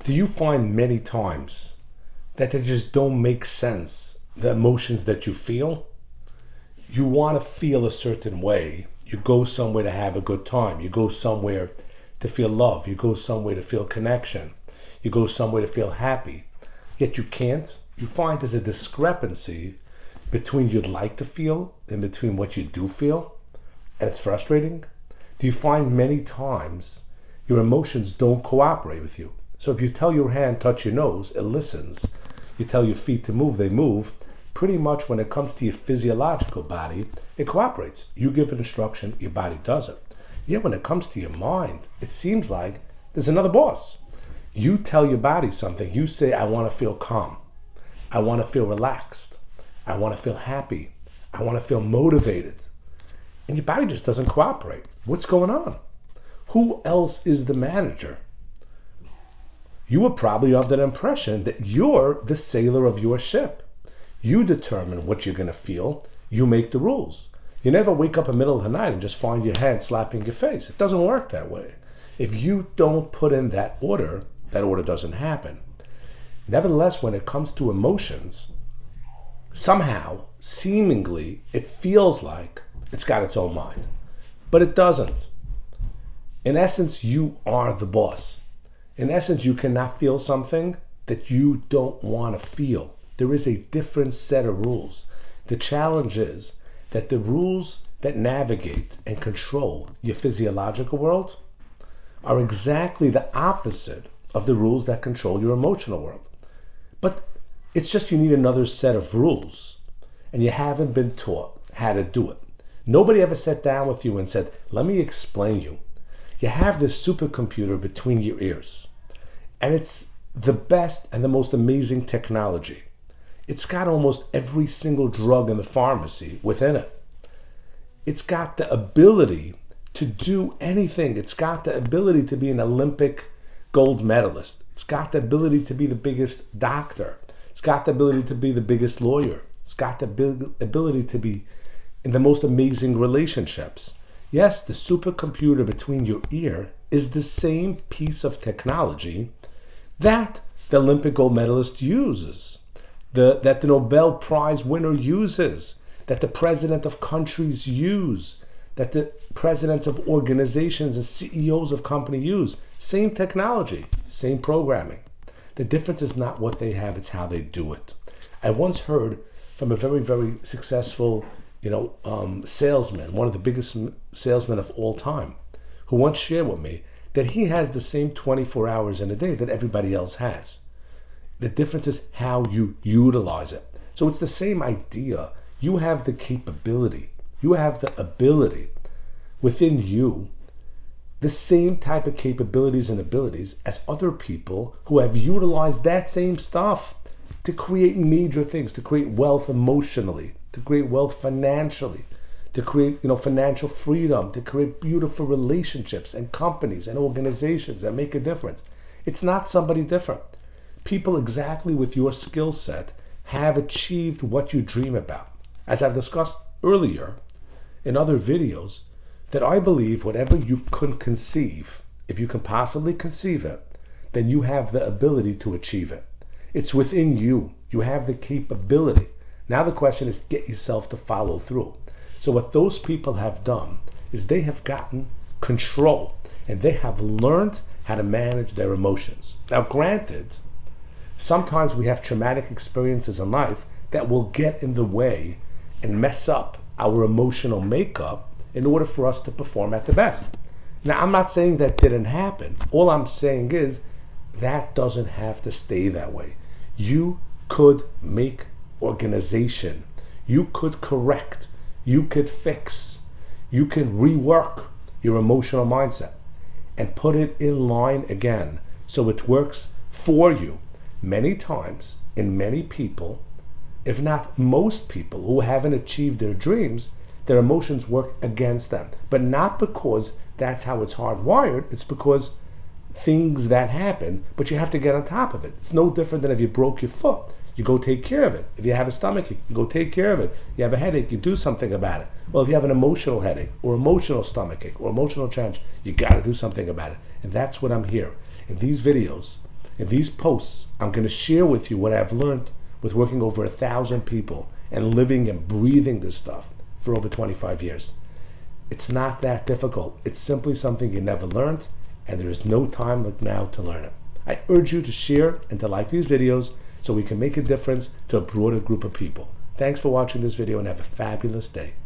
Do you find many times that they just don't make sense, the emotions that you feel? You want to feel a certain way. You go somewhere to have a good time. You go somewhere to feel love. You go somewhere to feel connection. You go somewhere to feel happy. Yet you can't. You find there's a discrepancy between you'd like to feel and between what you do feel. And it's frustrating. Do you find many times your emotions don't cooperate with you? So if you tell your hand, touch your nose, it listens. You tell your feet to move, they move. Pretty much when it comes to your physiological body, it cooperates. You give an instruction, your body does it. Yet when it comes to your mind, it seems like there's another boss. You tell your body something. You say, I want to feel calm. I want to feel relaxed. I want to feel happy. I want to feel motivated. And your body just doesn't cooperate. What's going on? Who else is the manager? You were probably of that impression that you're the sailor of your ship. You determine what you're going to feel. You make the rules. You never wake up in the middle of the night and just find your hand slapping your face. It doesn't work that way. If you don't put in that order doesn't happen. Nevertheless, when it comes to emotions, somehow, seemingly, it feels like it's got its own mind. But it doesn't. In essence, you are the boss. In essence, you cannot feel something that you don't want to feel. There is a different set of rules. The challenge is that the rules that navigate and control your physiological world are exactly the opposite of the rules that control your emotional world. But it's just you need another set of rules, and you haven't been taught how to do it. Nobody ever sat down with you and said, let me explain you. You have this supercomputer between your ears, and it's the best and the most amazing technology. It's got almost every single drug in the pharmacy within it. It's got the ability to do anything. It's got the ability to be an Olympic gold medalist. It's got the ability to be the biggest doctor. It's got the ability to be the biggest lawyer. It's got the ability to be in the most amazing relationships. Yes, the supercomputer between your ear is the same piece of technology that the Olympic gold medalist uses, that the Nobel Prize winner uses, that the president of countries use, that the presidents of organizations and CEOs of companies use. Same technology, same programming. The difference is not what they have, it's how they do it. I once heard from a very, very successful salesman, one of the biggest salesmen of all time, who once shared with me that he has the same 24 hours in a day that everybody else has. The difference is how you utilize it. So it's the same idea. You have the capability, you have the ability within you, the same type of capabilities and abilities as other people who have utilized that same stuff to create major things, to create wealth emotionally, to create wealth financially, to create financial freedom, to create beautiful relationships and companies and organizations that make a difference. It's not somebody different. People exactly with your skill set have achieved what you dream about. As I've discussed earlier in other videos, that I believe whatever you could conceive, if you can possibly conceive it, then you have the ability to achieve it. It's within you. You have the capability. Now the question is, get yourself to follow through. So what those people have done is they have gotten control and they have learned how to manage their emotions. Now granted, sometimes we have traumatic experiences in life that will get in the way and mess up our emotional makeup in order for us to perform at the best. Now, I'm not saying that didn't happen. All I'm saying is that doesn't have to stay that way. You could make organization. You could correct. You could fix. You can rework your emotional mindset and put it in line again so it works for you. Many times, in many people, if not most people who haven't achieved their dreams, their emotions work against them. But not because that's how it's hardwired, it's because things that happen, but you have to get on top of it. It's no different than if you broke your foot. You go take care of it. If you have a stomach ache, you go take care of it. You have a headache, you do something about it. Well, if you have an emotional headache or emotional stomach ache or emotional challenge, you got to do something about it. And that's what I'm here. In these videos, In these posts, I'm going to share with you what I've learned with working over 1,000 people and living and breathing this stuff for over 25 years. It's not that difficult. It's simply something you never learned, and there is no time like now to learn it. I urge you to share and to like these videos so we can make a difference to a broader group of people. Thanks for watching this video and have a fabulous day.